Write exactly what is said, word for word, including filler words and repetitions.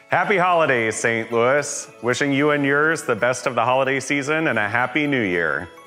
Happy holidays, Saint Louis. Wishing you and yours the best of the holiday season and a happy new year.